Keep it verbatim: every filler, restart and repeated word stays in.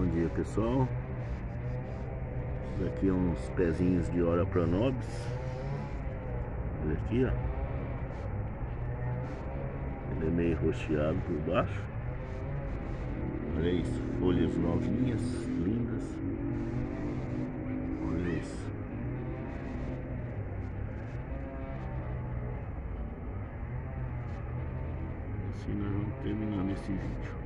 Bom dia, pessoal. Isso aqui é uns pezinhos de Ora Pronobis. Olha aqui, ó. Ele é meio roxeado por baixo. Olha isso, folhas novinhas, lindas. Olha isso. Assim nós vamos terminando esse vídeo.